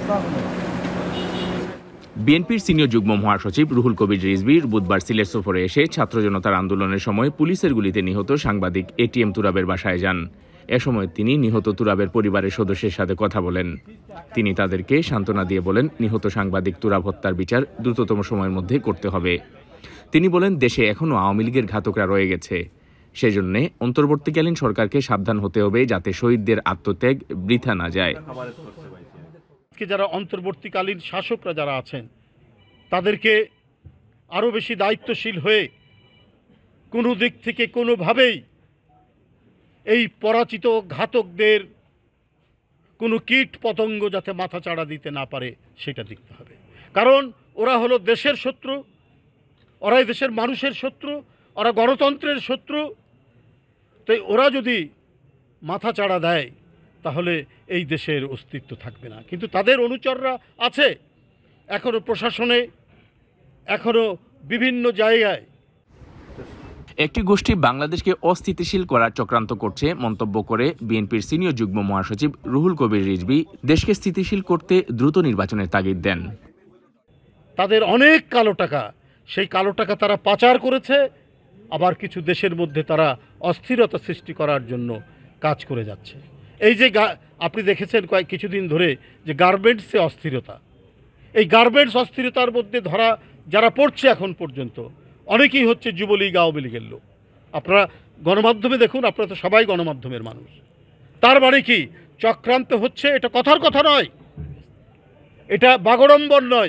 বিএনপির সিনিয়র যুগ্ম মহাসচিব রুহুল কবির রিজভী বুধবার সিলেট সফরে এসে ছাত্র জনতার আন্দোলনের সময় পুলিশের গুলিতে নিহত সাংবাদিক এটিএম তুরাবের বাসায় যান। এ সময় তিনি নিহত তুরাবের পরিবারের সদস্যের সাথে কথা বলেন। তিনি তাদেরকে সান্ত্বনা দিয়ে বলেন, নিহত সাংবাদিক তুরাব হত্যার বিচার দ্রুততম সময়ের মধ্যে করতে হবে। তিনি বলেন, দেশে এখনও আওয়ামী লীগের ঘাতকরা রয়ে গেছে, সেজন্য অন্তর্বর্তীকালীন সরকারকে সাবধান হতে হবে যাতে শহীদদের আত্মত্যাগ বৃথা না যায়। যারা অন্তর্বর্তীকালীন শাসকরা যারা আছেন তাদেরকে আরও বেশি দায়িত্বশীল হয়ে কোনো দিক থেকে কোনোভাবেই এই পরাজিত ঘাতকদের কোনো কীট পতঙ্গ যাতে মাথা চাড়া দিতে না পারে সেটা দেখতে হবে। কারণ ওরা হলো দেশের শত্রু, ওরাই দেশের মানুষের শত্রু, ওরা গণতন্ত্রের শত্রু। তাই ওরা যদি মাথা চাড়া দেয় তাহলে এই দেশের অস্তিত্ব থাকবে না। কিন্তু তাদের অনুচররা আছে এখনও প্রশাসনে, এখনও বিভিন্ন জায়গায়। একটি গোষ্ঠী বাংলাদেশকে অস্থিতিশীল করার চক্রান্ত করছে মন্তব্য করে বিএনপির সিনিয়র যুগ্ম মহাসচিব রুহুল কবির রিজভী দেশকে স্থিতিশীল করতে দ্রুত নির্বাচনের তাগিদ দেন। তাদের অনেক কালো টাকা, সেই কালো টাকা তারা পাচার করেছে, আবার কিছু দেশের মধ্যে তারা অস্থিরতা সৃষ্টি করার জন্য কাজ করে যাচ্ছে। এই যে আপনি দেখেছেন কিছুদিন ধরে যে গার্মেন্টসে অস্থিরতা, এই গার্মেন্টস অস্থিরতার মধ্যে ধরা যারা পড়ছে এখন পর্যন্ত অনেকেই হচ্ছে যুবলীগ আওয়ামী লীগের লোক। আপনারা গণমাধ্যমে দেখুন, আপনারা তো সবাই গণমাধ্যমের মানুষ। তার মানে কি চক্রান্ত হচ্ছে, এটা কথার কথা নয়, এটা বাগড়ম্বর নয়।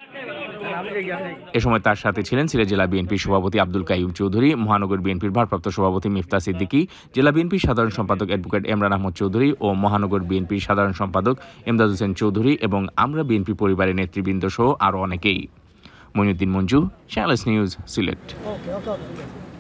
এ সময় তার সাথে ছিলেন সিলেট জেলা বিএনপির সভাপতি আব্দুল কাইয়ুম চৌধুরী, মহানগর বিএনপির ভারপ্রাপ্ত সভাপতি মিফতা সিদ্দিকী, জেলা বিএনপির সাধারণ সম্পাদক অ্যাডভোকেট এমরান আহমদ চৌধুরী ও মহানগর বিএনপির সাধারণ সম্পাদক এমদাদ হোসেন চৌধুরী এবং আমরা বিএনপি পরিবারের নেতৃবৃন্দ সহ আরও অনেকেই। Moinuddin Manju, channels news, Sylhet.